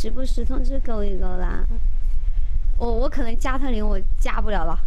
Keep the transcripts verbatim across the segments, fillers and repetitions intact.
直播时通知勾一勾啦。我我可能加特林我加不了了。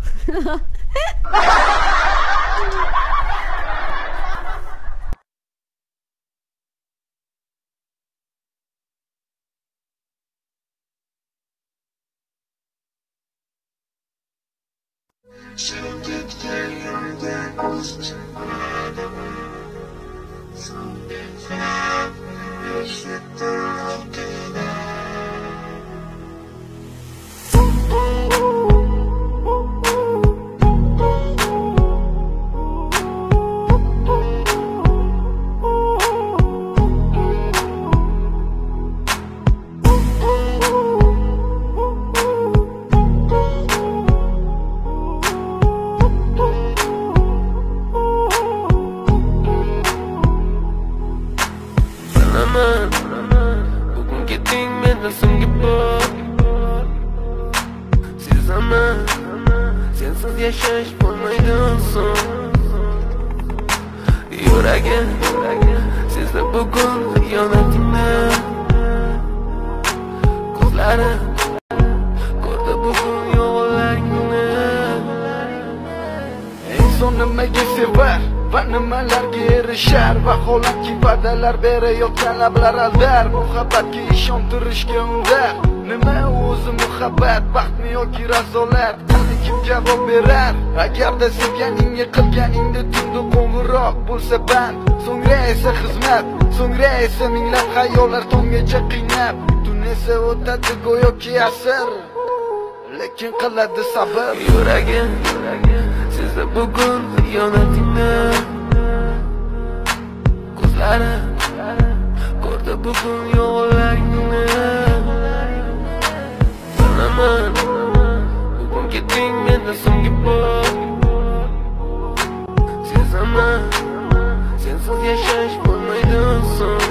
berayotgan lablar aldar muhabbatga ishontirishga undar nima o'zi muhabbat baxtmi yoki razolat qani kim javob berar agarda sevganingga qilganingda tunda qo'ng'iroq bo'lsa band so'ngra esa xizmat so'ngra esa minglab xayollar tonggacha qiynab tun esa o'tadi go'yoki asr lekin qiladi sabr yuragim sezdi bugun xiyonatingni ko'zlarim ko'rdi bugun yo'llaringni bilaman bugun ketding mendan so'nggi bor sezaman sensiz yashash bo'lmaydi oson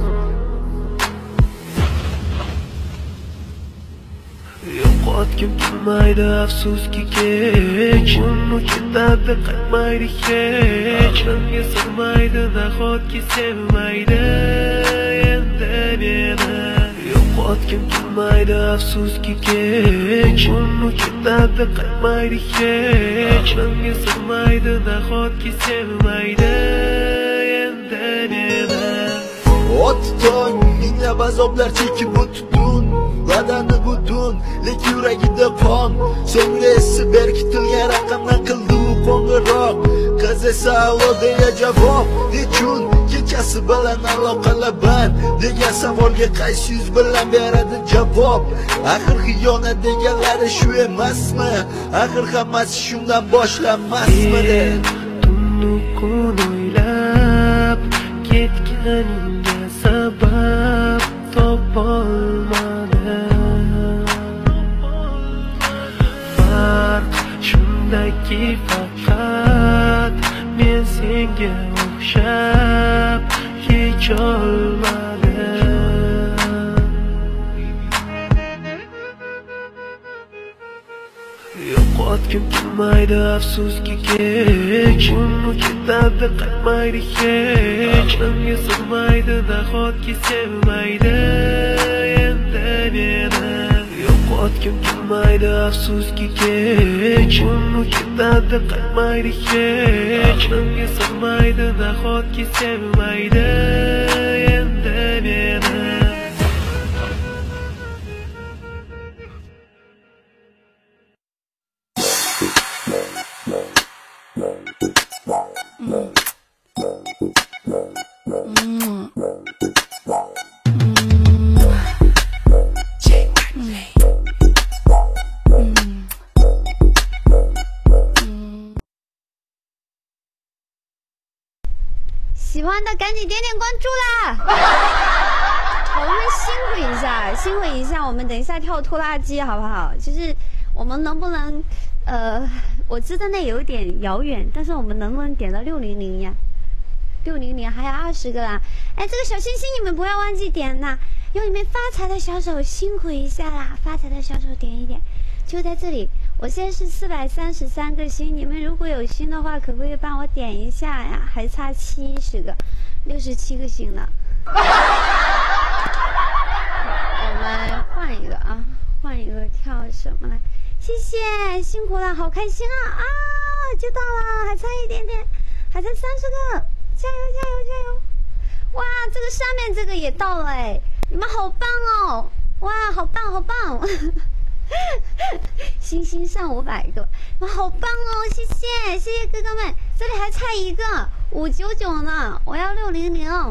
yo'qotgim kelmaydi afsuski kech uni ketadi qaytmaydi hech menga sig'maydi nahotki sevmaydi endi meni yo'qotgim kelmaydi afsuski kech uni ketadi qaytmaydi hech menga sig'maydi nahotki sevmaydi endi meni o'ti tong minglab azoblar chekib o'tdun badani butun lek yuragida qon so'ngra esi berkitilgan raqamdan qildi u qo'ng'iroq qiz esa allo deya javob nechun kechasi bilan aloqalar band degan savolga qaysi yuz bilan beradi javob axir xiyonat deganlari shu emasmi axir hammasi shundan boshlanmasmidi tunni kun o'ylab ketganingga sabab topolmadim farq shundaki faqat men senga o'xshab kecholmadim yo'qotgim kelmaydi afsuski kech uni ketadi qaytmaydi hech menga sig'maydi nahotki sevmaydi endi meni yo'qotgim kelmaydi afsuski kech uni ketadi qaytmaydi hech menga sig'maydi nahotki sevmaydi endi meni 喜欢的赶紧点点关注啦！我们辛苦一下，辛苦一下，我们等一下跳拖拉机好不好？就是我们能不能，呃，我知道那有点遥远，但是我们能不能点到六零零呀？六零零还有二十个啦！哎，这个小星星你们不要忘记点呐！有你们发财的小手辛苦一下啦，发财的小手点一点，就在这里。我现在是四百三十三个星，你们如果有心的话，可不可以帮我点一下呀？还差七十个，六十七个星了。我们一个跳什么来？谢谢，辛苦了，好开心啊！啊，就到了，还差一点点，还差三十个，加油加油加油！哇，这个上面这个也到了哎，你们好棒哦！哇，好棒好棒！星星上五百个，哇，好棒哦！谢谢谢谢哥哥们，这里还差一个五九九呢，我要六零零。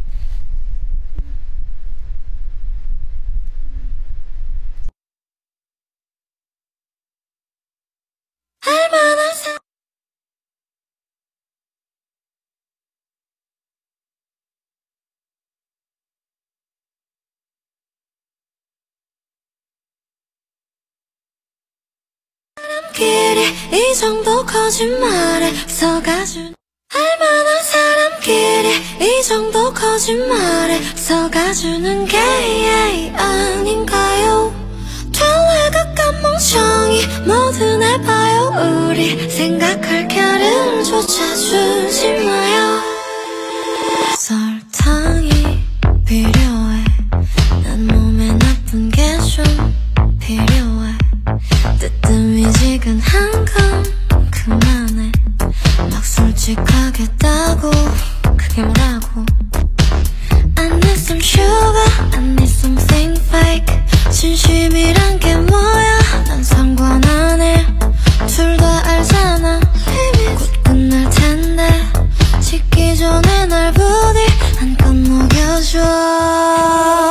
이 정도 거짓말에 속아준 알만한 사람끼리 이 정도 거짓말에 속아주는 게 아닌가요? 될래 그깟 멍청이 뭐든 해봐요. 우리 생각할 겨를조차 주지 마요. 설탕이 필요해. 난 몸에 나쁜 게 좀 필요해. 뜨뜻미지근한 건 그만해. 막 솔직하겠다고 그게 뭐라고. I need some sugar, I need something fake. 진심이란 게 뭐야 난 상관 안 해. 둘 다 알잖아 이미 곧 끝날 텐데. 식기 전에 날 부디 한껏 녹여줘.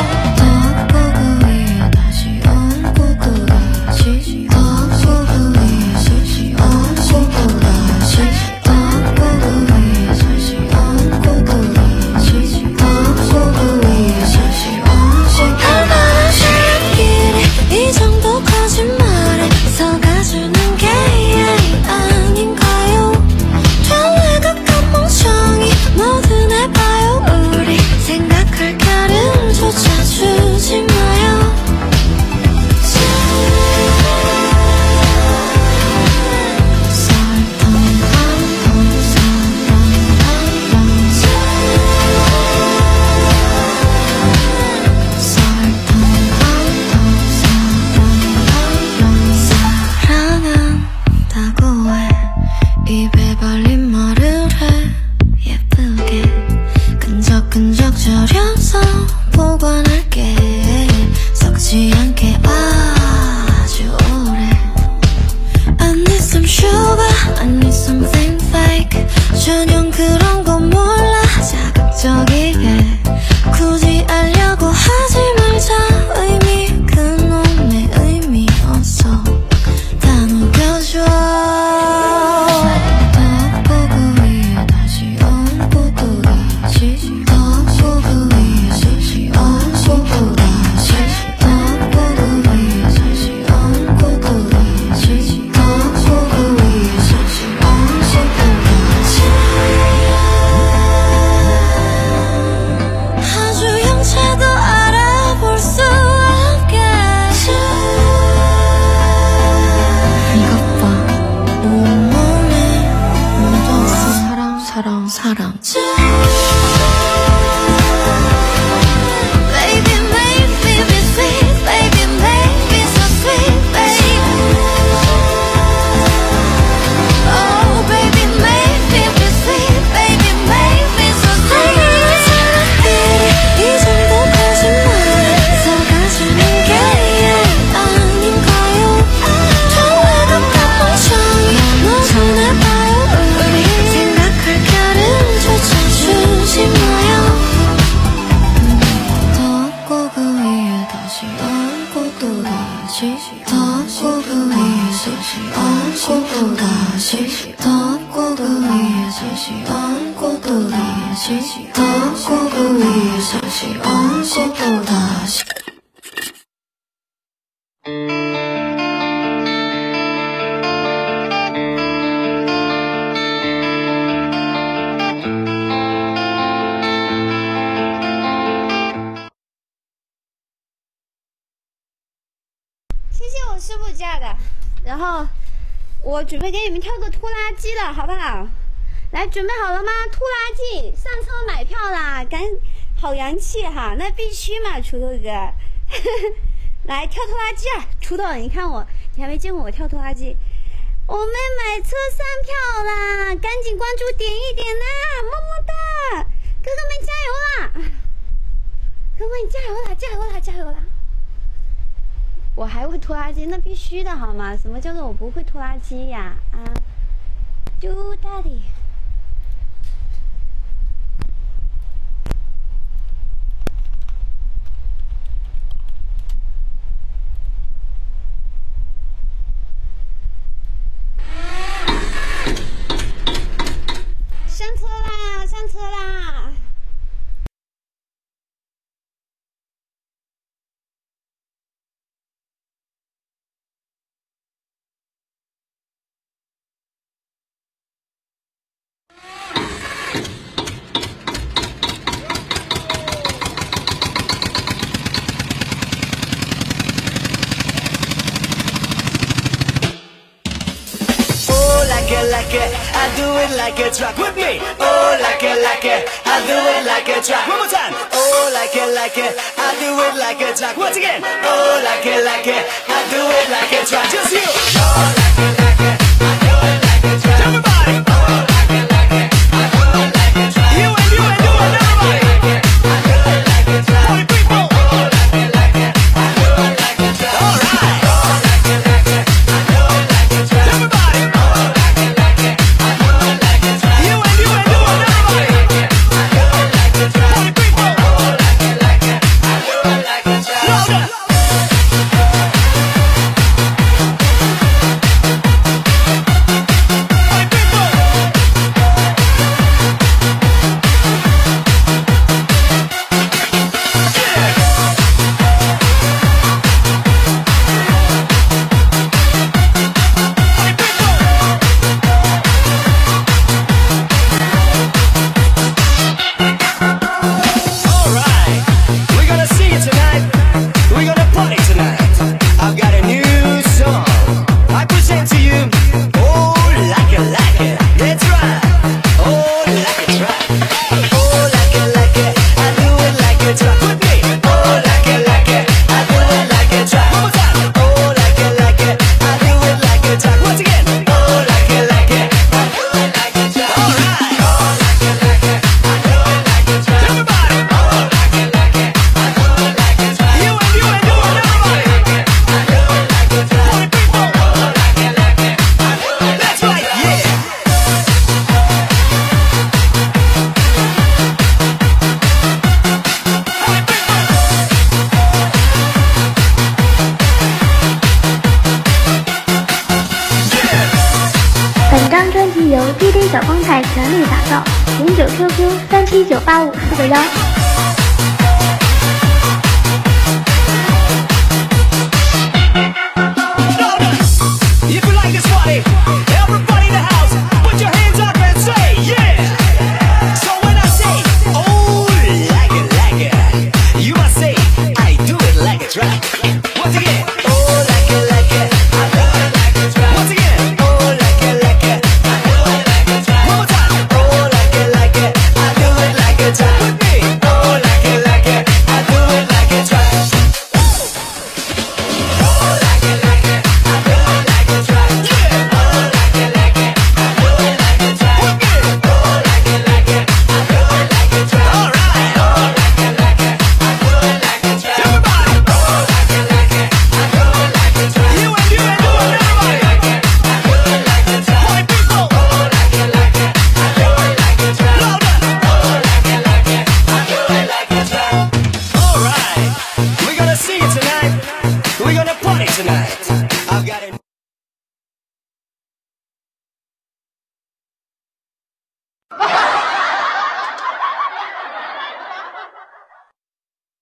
然后我准备给你们跳个拖拉机了，好不好？来，准备好了吗？拖拉机上车买票啦，赶好洋气哈，那必须嘛，锄头哥。 来跳拖拉机啊！出道，你看我，你还没见过我跳拖拉机。我们买车上票啦，赶紧关注点一点啦，么么哒！哥哥们加油啦！哥哥们加油啦，加油啦，加油啦！我还会拖拉机，那必须的好吗？什么叫做我不会拖拉机呀？啊 ，Do Daddy。上车啦，上车啦！ Like it, I do it like a track with me. Oh, like it, like it, I do it like a track. One more time. Oh, like it, like it, I do it like a track. Once again. Oh, like it, like it, I do it like a track. Just you. Oh, like it, like it, I do it like a track. Everybody. Oh, like it, like it, I do it like a track. You and you and you and everybody. I do it like a track. Party people. Oh, like it, like it, I do it like a track. All right. Oh, like it, like it, I do it like a track. Everybody. D J 小光台全力打造，零九 Q Q 三七九八五四个幺。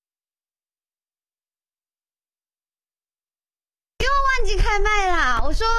又忘记开麦啦！我说。